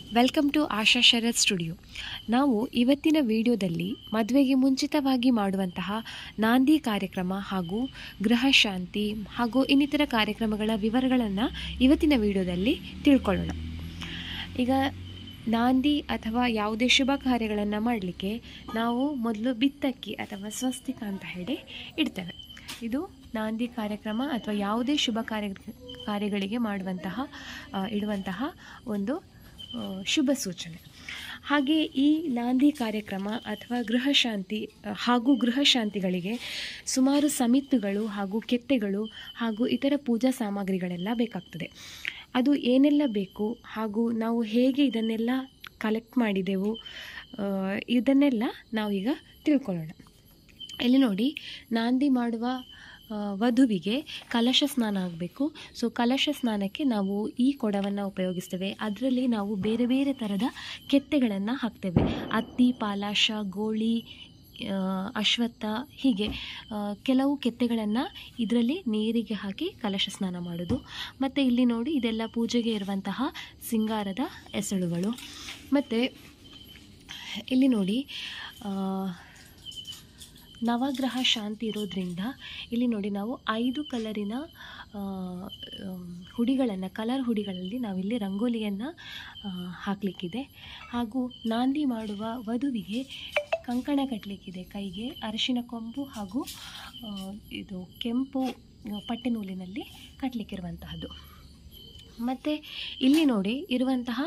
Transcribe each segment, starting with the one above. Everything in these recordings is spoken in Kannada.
Welcome to Asha Sharath studio. ನಾವು ಇವತ್ತಿನ ವಿಡಿಯೋದಲ್ಲಿ ಮದುವೆಗೆ ಮುಂಚಿತವಾಗಿ ಮಾಡುವಂತಹ ನಾಂದಿ ಕಾರ್ಯಕ್ರಮ ಹಾಗೂ ಗೃಹಶಾಂತಿ ಹಾಗೂ ಇನ್ನಿತರ ಕಾರ್ಯಕ್ರಮಗಳ ವಿವರಗಳನ್ನು ಇವತ್ತಿನ ವಿಡಿಯೋದಲ್ಲಿ ತಿಳ್ಕೊಳ್ಳೋಣ. ಈಗ ನಾಂದಿ ಅಥವಾ ಯಾವುದೇ ಶುಭ ಕಾರ್ಯಗಳನ್ನು ಮಾಡಲಿಕ್ಕೆ ನಾವು ಮೊದಲು ಬಿತ್ತಕ್ಕಿ ಅಥವಾ ಸ್ವಸ್ತಿಕ ಅಂತ ಹೇಳಿ ಇಡ್ತೇವೆ. ಇದು ನಾಂದಿ ಕಾರ್ಯಕ್ರಮ ಅಥವಾ ಯಾವುದೇ ಶುಭ ಕಾರ್ಯಗಳಿಗೆ ಇಡುವಂತಹ ಒಂದು ಶುಭ ಸೂಚನೆ. ಹಾಗೆ ಈ ನಾಂದಿ ಕಾರ್ಯಕ್ರಮ ಅಥವಾ ಗೃಹಶಾಂತಿಗಳಿಗೆ ಸುಮಾರು ಸಮಿತ್ತುಗಳು ಹಾಗೂ ಕೆತ್ತೆಗಳು ಹಾಗೂ ಇತರ ಪೂಜಾ ಸಾಮಗ್ರಿಗಳೆಲ್ಲ ಬೇಕಾಗ್ತದೆ. ಅದು ಏನೆಲ್ಲ ಬೇಕು ಹಾಗೂ ನಾವು ಹೇಗೆ ಇದನ್ನೆಲ್ಲ ಕಲೆಕ್ಟ್ ಮಾಡಿದೆವು ಇದನ್ನೆಲ್ಲ ನಾವೀಗ ತಿಳ್ಕೊಳ್ಳೋಣ. ಇಲ್ಲಿ ನೋಡಿ, ನಾಂದಿ ಮಾಡುವ ವಧುವಿಗೆ ಕಲಶ ಸ್ನಾನ ಆಗಬೇಕು. ಸೊ ಕಲಶ ಸ್ನಾನಕ್ಕೆ ನಾವು ಈ ಕೊಡವನ್ನು ಉಪಯೋಗಿಸ್ತೇವೆ. ಅದರಲ್ಲಿ ನಾವು ಬೇರೆ ಬೇರೆ ಥರದ ಕೆತ್ತೆಗಳನ್ನು ಹಾಕ್ತೇವೆ. ಅತ್ತಿ, ಪಾಲಾಶ, ಗೋಳಿ, ಅಶ್ವತ್ಥ, ಹೀಗೆ ಕೆಲವು ಕೆತ್ತೆಗಳನ್ನು ಇದರಲ್ಲಿ ನೀರಿಗೆ ಹಾಕಿ ಕಲಶ ಸ್ನಾನ ಮಾಡೋದು. ಮತ್ತು ಇಲ್ಲಿ ನೋಡಿ, ಇದೆಲ್ಲ ಪೂಜೆಗೆ ಇರುವಂತಹ ಸಿಂಗಾರದ ಎಸಳುಗಳು. ಮತ್ತು ಇಲ್ಲಿ ನೋಡಿ, ನವಗ್ರಹ ಶಾಂತಿ ಇರೋದ್ರಿಂದ ಇಲ್ಲಿ ನೋಡಿ ನಾವು 5 ಕಲರಿನ ಕಲರ್ ಹುಡಿಗಳಲ್ಲಿ ನಾವಿಲ್ಲಿ ರಂಗೋಲಿಯನ್ನು ಹಾಕಲಿಕ್ಕಿದೆ. ಹಾಗೂ ನಾಂದಿ ಮಾಡುವ ವಧುವಿಗೆ ಕಂಕಣ ಕಟ್ಟಲಿಕ್ಕಿದೆ. ಕೈಗೆ ಅರಿಶಿನ ಕೊಂಬು ಹಾಗೂ ಇದು ಕೆಂಪು ಪಟ್ಟೆ ನೂಲಿನಲ್ಲಿ ಕಟ್ಟಲಿಕ್ಕಿರುವಂತಹದ್ದು. ಮತ್ತು ಇಲ್ಲಿ ನೋಡಿ ಇರುವಂತಹ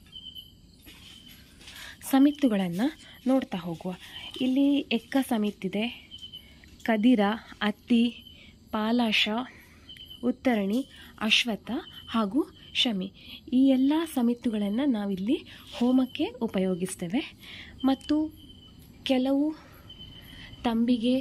ಸಮಿತ್ತುಗಳನ್ನು ನೋಡ್ತಾ ಹೋಗುವ. ಇಲ್ಲಿ ಎಕ್ಕ ಸಮಿತ್ತಿದೆ, ಕದಿರ, ಅತ್ತಿ, ಪಾಲಾಶ, ಉತ್ತರಣಿ, ಅಶ್ವತ್ಥ ಹಾಗೂ ಶಮಿ. ಈ ಎಲ್ಲ ಸಮಿತ್ತುಗಳನ್ನು ನಾವಿಲ್ಲಿ ಹೋಮಕ್ಕೆ ಉಪಯೋಗಿಸ್ತೇವೆ. ಮತ್ತು ಕೆಲವು ತಂಬಿಗೆ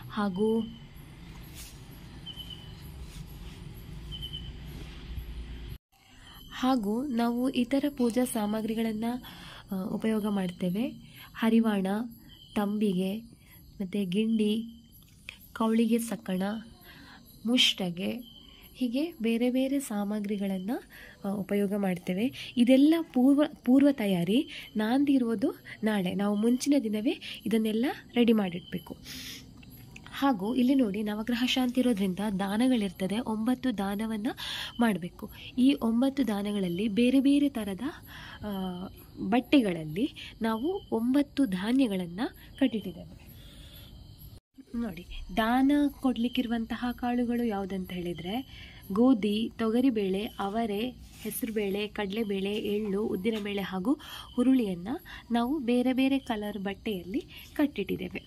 ಹಾಗೂ ನಾವು ಇತರ ಪೂಜಾ ಸಾಮಗ್ರಿಗಳನ್ನು ಉಪಯೋಗ ಮಾಡ್ತೇವೆ. ಹರಿವಾಣ, ತಂಬಿಗೆ, ಮತ್ತು ಗಿಂಡಿ, ಕೌಳಿಗೆ ಸಕ್ಕಣ, ಮುಷ್ಟಗೆ, ಹೀಗೆ ಬೇರೆ ಬೇರೆ ಸಾಮಗ್ರಿಗಳನ್ನು ಉಪಯೋಗ ಮಾಡ್ತೇವೆ. ಇದೆಲ್ಲ ಪೂರ್ವ ತಯಾರಿ. ನಾಂದಿ ಇರುವುದು ನಾಳೆ. ನಾವು ಮುಂಚಿನ ದಿನವೇ ಇದನ್ನೆಲ್ಲ ರೆಡಿ ಮಾಡಿಡಬೇಕು. ಹಾಗೂ ಇಲ್ಲಿ ನೋಡಿ, ನವಗ್ರಹ ಶಾಂತಿ ಇರೋದ್ರಿಂದ ದಾನಗಳಿರ್ತದೆ. 9 ದಾನವನ್ನು ಮಾಡಬೇಕು. ಈ 9 ದಾನಗಳಲ್ಲಿ ಬೇರೆ ಬೇರೆ ಥರದ ಬಟ್ಟೆಗಳಲ್ಲಿ ನಾವು 9 ಧಾನ್ಯಗಳನ್ನು ಕಟ್ಟಿಟ್ಟಿದ್ದೇವೆ. ನೋಡಿ, ದಾನ ಕೊಡಲಿಕ್ಕಿರುವಂತಹ ಕಾಳುಗಳು ಯಾವುದಂತ ಹೇಳಿದರೆ, ಗೋಧಿ, ತೊಗರಿಬೇಳೆ, ಅವರೆ, ಹೆಸರುಬೇಳೆ, ಕಡಲೆಬೇಳೆ, ಎಳ್ಳು, ಉದ್ದಿನಬೇಳೆ ಹಾಗೂ ಹುರುಳಿಯನ್ನು ನಾವು ಬೇರೆ ಬೇರೆ ಕಲರ್ ಬಟ್ಟೆಯಲ್ಲಿ ಕಟ್ಟಿಟ್ಟಿದ್ದೇವೆ.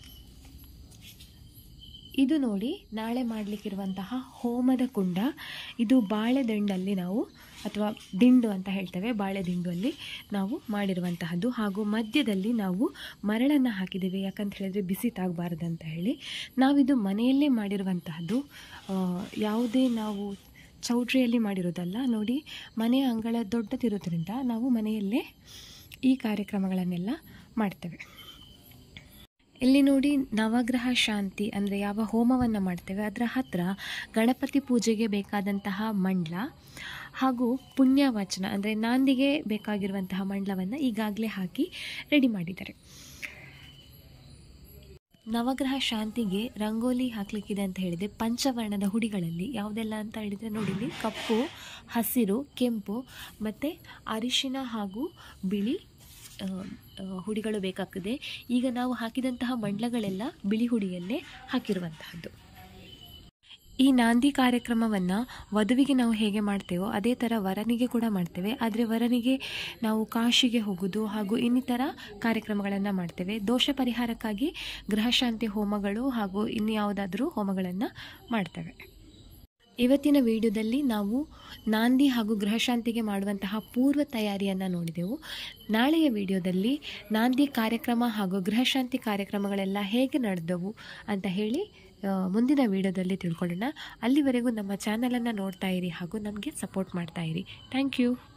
ಇದು ನೋಡಿ, ನಾಳೆ ಮಾಡಲಿಕ್ಕಿರುವಂತಹ ಹೋಮದ ಕುಂಡ. ಇದು ಬಾಳೆದಂಡಲ್ಲಿ ನಾವು, ಅಥವಾ ದಿಂಡು ಅಂತ ಹೇಳ್ತೇವೆ, ಬಾಳೆ ದಿಂಡಲ್ಲಿ ನಾವು ಮಾಡಿರುವಂತಹದ್ದು. ಹಾಗೂ ಮಧ್ಯದಲ್ಲಿ ನಾವು ಮರಳನ್ನು ಹಾಕಿದ್ದೇವೆ. ಯಾಕಂತ ಹೇಳಿದರೆ ಬಿಸಿ ತಾಗಬಾರ್ದಂತ ಹೇಳಿ ನಾವಿದು ಮನೆಯಲ್ಲೇ ಮಾಡಿರುವಂತಹದ್ದು. ಯಾವುದೇ ನಾವು ಚೌಟ್ರಿಯಲ್ಲಿ ಮಾಡಿರೋದಲ್ಲ. ನೋಡಿ, ಮನೆಯ ಅಂಗಳ ದೊಡ್ಡದಿರೋದ್ರಿಂದ ನಾವು ಮನೆಯಲ್ಲೇ ಈ ಕಾರ್ಯಕ್ರಮಗಳನ್ನೆಲ್ಲ ಮಾಡ್ತೇವೆ. ಇಲ್ಲಿ ನೋಡಿ, ನವಗ್ರಹ ಶಾಂತಿ ಅಂದರೆ ಯಾವ ಹೋಮವನ್ನು ಮಾಡ್ತೇವೆ ಅದರ ಹತ್ತಿರ ಗಣಪತಿ ಪೂಜೆಗೆ ಬೇಕಾದಂತಹ ಮಂಡಲ ಹಾಗೂ ಪುಣ್ಯವಚನ ಅಂದರೆ ನಾಂದಿಗೆ ಬೇಕಾಗಿರುವಂತಹ ಮಂಡಲವನ್ನು ಈಗಾಗಲೇ ಹಾಕಿ ರೆಡಿ ಮಾಡಿದ್ದಾರೆ. ನವಗ್ರಹ ಶಾಂತಿಗೆ ರಂಗೋಲಿ ಹಾಕಲಿಕ್ಕಿದೆ ಅಂತ ಹೇಳಿದೆ. ಪಂಚವರ್ಣದ ಹುಡಿಗಳಲ್ಲಿ ಯಾವುದೆಲ್ಲ ಅಂತ ಹೇಳಿದರೆ ನೋಡಿ, ಇಲ್ಲಿ ಕಪ್ಪು, ಹಸಿರು, ಕೆಂಪು ಮತ್ತು ಅರಿಶಿನ ಹಾಗೂ ಬಿಳಿ ಹುಡಿಗಳು ಬೇಕಾಗ್ತದೆ. ಈಗ ನಾವು ಹಾಕಿದಂತಹ ಮಂಡಲಗಳೆಲ್ಲ ಬಿಳಿ ಹುಡಿಯಲ್ಲೇ ಹಾಕಿರುವಂತಹದ್ದು. ಈ ನಾಂದಿ ಕಾರ್ಯಕ್ರಮವನ್ನು ವಧುವಿಗೆ ನಾವು ಹೇಗೆ ಮಾಡ್ತೇವೋ ಅದೇ ಥರ ವರನಿಗೆ ಕೂಡ ಮಾಡ್ತೇವೆ. ಆದರೆ ವರನಿಗೆ ನಾವು ಕಾಶಿಗೆ ಹೋಗೋದು ಹಾಗೂ ಇನ್ನಿತರ ಕಾರ್ಯಕ್ರಮಗಳನ್ನು ಮಾಡ್ತೇವೆ. ದೋಷ ಪರಿಹಾರಕ್ಕಾಗಿ ಗೃಹಶಾಂತಿ ಹೋಮಗಳು ಹಾಗೂ ಇನ್ಯಾವುದಾದ್ರೂ ಹೋಮಗಳನ್ನು ಮಾಡ್ತೇವೆ. ಇವತ್ತಿನ ವಿಡಿಯೋದಲ್ಲಿ ನಾವು ನಾಂದಿ ಹಾಗೂ ಗೃಹಶಾಂತಿಗೆ ಮಾಡುವಂತಹ ಪೂರ್ವ ತಯಾರಿಯನ್ನು ನೋಡಿದೆವು. ನಾಳೆಯ ವಿಡಿಯೋದಲ್ಲಿ ನಾಂದಿ ಕಾರ್ಯಕ್ರಮ ಹಾಗೂ ಗೃಹಶಾಂತಿ ಕಾರ್ಯಕ್ರಮಗಳೆಲ್ಲ ಹೇಗೆ ನಡೆದವು ಅಂತ ಹೇಳಿ ಮುಂದಿನ ವಿಡಿಯೋದಲ್ಲಿ ತಿಳ್ಕೊಳ್ಳೋಣ. ಅಲ್ಲಿವರೆಗೂ ನಮ್ಮ ಚಾನಲನ್ನು ನೋಡ್ತಾ ಇರಿ ಹಾಗೂ ನಮಗೆ ಸಪೋರ್ಟ್ ಮಾಡ್ತಾ ಇರಿ. Thank you.